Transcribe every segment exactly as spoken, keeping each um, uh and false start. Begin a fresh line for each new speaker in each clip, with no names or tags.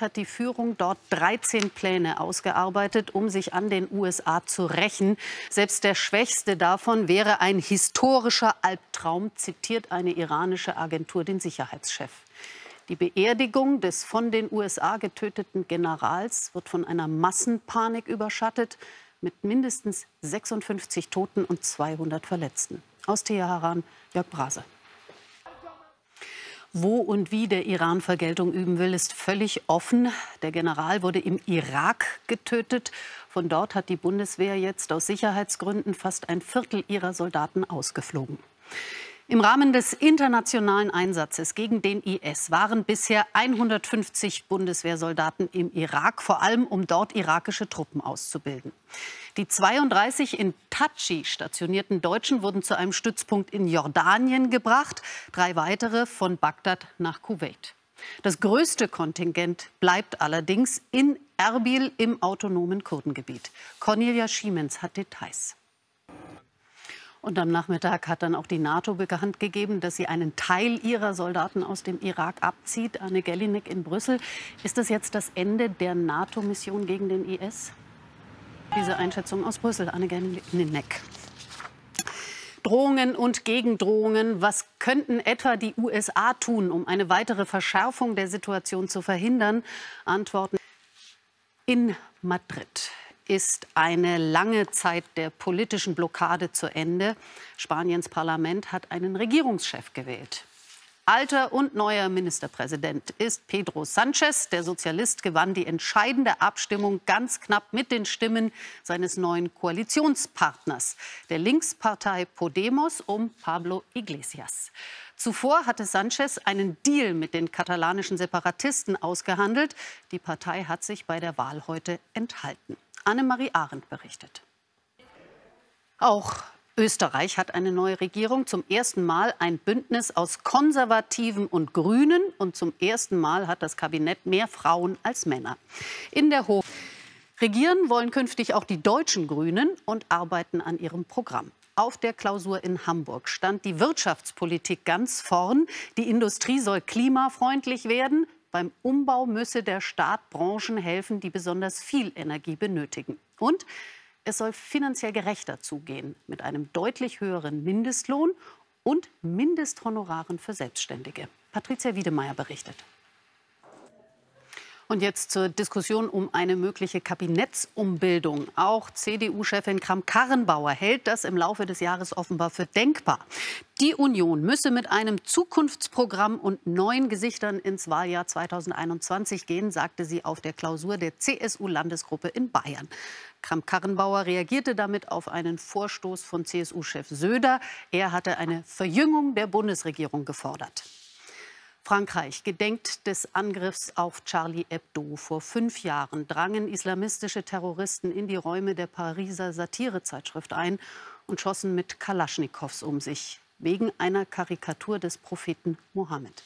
Gleichzeitig hat die Führung dort dreizehn Pläne ausgearbeitet, um sich an den U S A zu rächen. Selbst der schwächste davon wäre ein historischer Albtraum, zitiert eine iranische Agentur den Sicherheitschef. Die Beerdigung des von den U S A getöteten Generals wird von einer Massenpanik überschattet, mit mindestens sechsundfünfzig Toten und zweihundert Verletzten. Aus Teheran, Jörg Brase. Wo und wie der Iran Vergeltung üben will, ist völlig offen. Der General wurde im Irak getötet. Von dort hat die Bundeswehr jetzt aus Sicherheitsgründen fast ein Viertel ihrer Soldaten ausgeflogen. Im Rahmen des internationalen Einsatzes gegen den I S waren bisher hundertfünfzig Bundeswehrsoldaten im Irak, vor allem um dort irakische Truppen auszubilden. Die zweiunddreißig in Tadschi stationierten Deutschen wurden zu einem Stützpunkt in Jordanien gebracht, drei weitere von Bagdad nach Kuwait. Das größte Kontingent bleibt allerdings in Erbil im autonomen Kurdengebiet. Cornelia Schiemens hat Details. Und am Nachmittag hat dann auch die NATO bekannt gegeben, dass sie einen Teil ihrer Soldaten aus dem Irak abzieht. Anne Gellinek in Brüssel. Ist das jetzt das Ende der NATO-Mission gegen den I S? Diese Einschätzung aus Brüssel, Anne Gellinek. Drohungen und Gegendrohungen. Was könnten etwa die U S A tun, um eine weitere Verschärfung der Situation zu verhindern? Antworten in Madrid. Ist eine lange Zeit der politischen Blockade zu Ende. Spaniens Parlament hat einen Regierungschef gewählt. Alter und neuer Ministerpräsident ist Pedro Sánchez. Der Sozialist gewann die entscheidende Abstimmung ganz knapp mit den Stimmen seines neuen Koalitionspartners, der Linkspartei Podemos um Pablo Iglesias. Zuvor hatte Sánchez einen Deal mit den katalanischen Separatisten ausgehandelt. Die Partei hat sich bei der Wahl heute enthalten. Annemarie Arendt berichtet. Auch Österreich hat eine neue Regierung. Zum ersten Mal ein Bündnis aus Konservativen und Grünen. Und zum ersten Mal hat das Kabinett mehr Frauen als Männer. In der Hof regieren wollen künftig auch die deutschen Grünen und arbeiten an ihrem Programm. Auf der Klausur in Hamburg stand die Wirtschaftspolitik ganz vorn. Die Industrie soll klimafreundlich werden. Beim Umbau müsse der Staat Branchen helfen, die besonders viel Energie benötigen. Und es soll finanziell gerechter zugehen, mit einem deutlich höheren Mindestlohn und Mindesthonoraren für Selbstständige. Patricia Wiedemeyer berichtet. Und jetzt zur Diskussion um eine mögliche Kabinettsumbildung. Auch C D U-Chefin Kramp-Karrenbauer hält das im Laufe des Jahres offenbar für denkbar. Die Union müsse mit einem Zukunftsprogramm und neuen Gesichtern ins Wahljahr zweitausendeinundzwanzig gehen, sagte sie auf der Klausur der C S U-Landesgruppe in Bayern. Kramp-Karrenbauer reagierte damit auf einen Vorstoß von C S U-Chef Söder. Er hatte eine Verjüngung der Bundesregierung gefordert. Frankreich gedenkt des Angriffs auf Charlie Hebdo. Vor fünf Jahren drangen islamistische Terroristen in die Räume der Pariser Satirezeitschrift ein und schossen mit Kalaschnikows um sich, wegen einer Karikatur des Propheten Mohammed.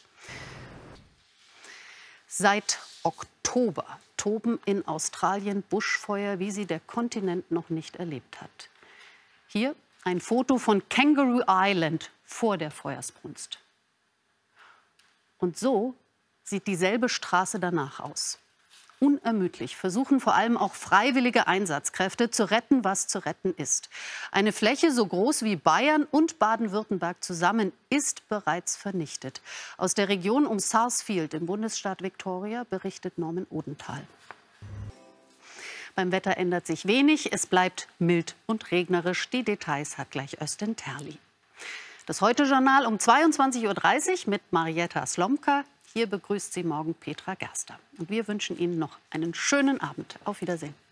Seit Oktober toben in Australien Buschfeuer, wie sie der Kontinent noch nicht erlebt hat. Hier ein Foto von Kangaroo Island vor der Feuersbrunst. Und so sieht dieselbe Straße danach aus. Unermüdlich versuchen vor allem auch freiwillige Einsatzkräfte zu retten, was zu retten ist. Eine Fläche so groß wie Bayern und Baden-Württemberg zusammen ist bereits vernichtet. Aus der Region um Sarsfield im Bundesstaat Victoria berichtet Norman Odenthal. Beim Wetter ändert sich wenig, es bleibt mild und regnerisch. Die Details hat gleich Östen Terli. Das Heute-Journal um zweiundzwanzig Uhr dreißig mit Marietta Slomka. Hier begrüßt Sie morgen Petra Gerster. Und wir wünschen Ihnen noch einen schönen Abend. Auf Wiedersehen.